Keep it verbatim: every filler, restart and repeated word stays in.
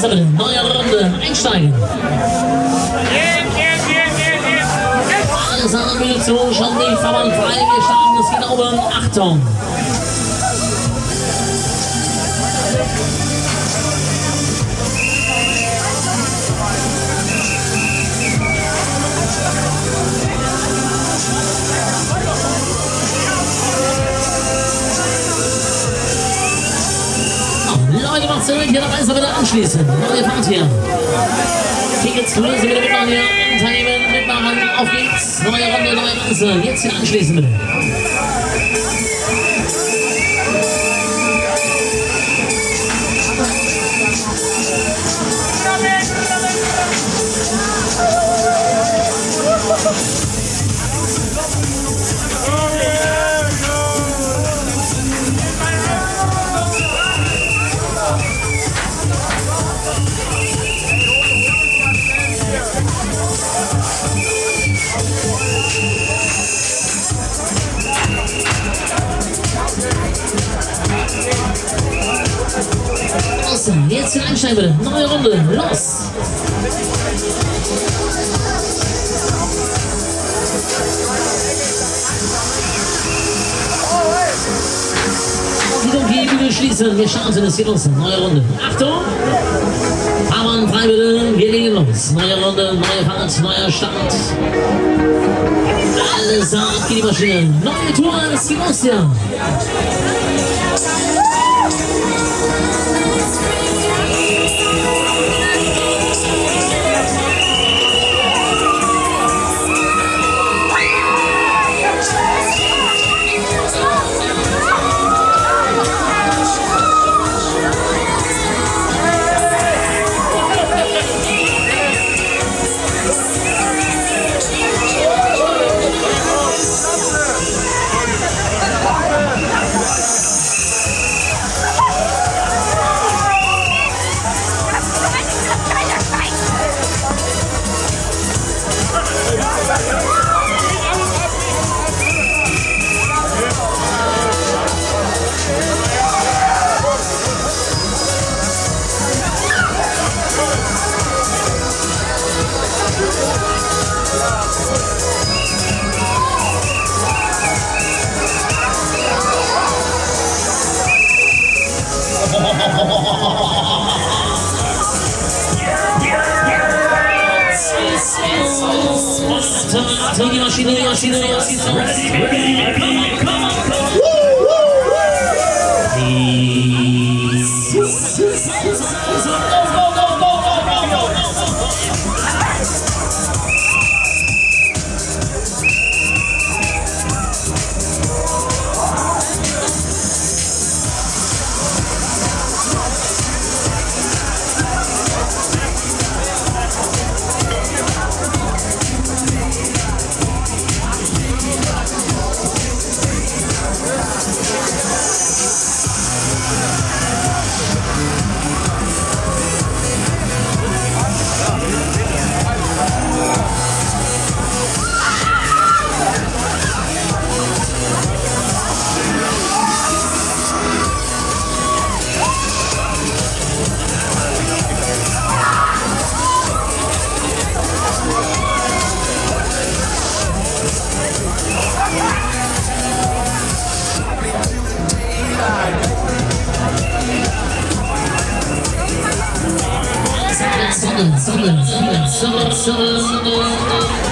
Erster bitte, neue Runde, einsteigen. Alles andere bitte zu, schon die Verband frei, wir starten, es geht oben, Achtung. Leute, macht's hier dabei, ist bitte anschließen. Neue Fahrt hier. Tickets für Sie bitte mitmachen hier. Teilnehmen, mitmachen. Auf geht's. Neue Runde, neue Ganze. Jetzt hier anschließen bitte. Jetzt hier einsteigen bitte. Neue Runde. Los! Okay, bitte schließen. Wir starten. Es geht los. Neue Runde. Achtung! Fahrmann frei bitte. Wir legen los. Neue Runde, neue Fahrt, neuer Start. Alles ab geht die Maschine. Neue Tour. Es geht los hier. Die Maschine, die Maschine, die Maschine. Ready, ready, ready, come on, come on. Woo, woo, woo. Go, go, go, go, go, go, go. Seven, seven, seven, seven, seven, seven.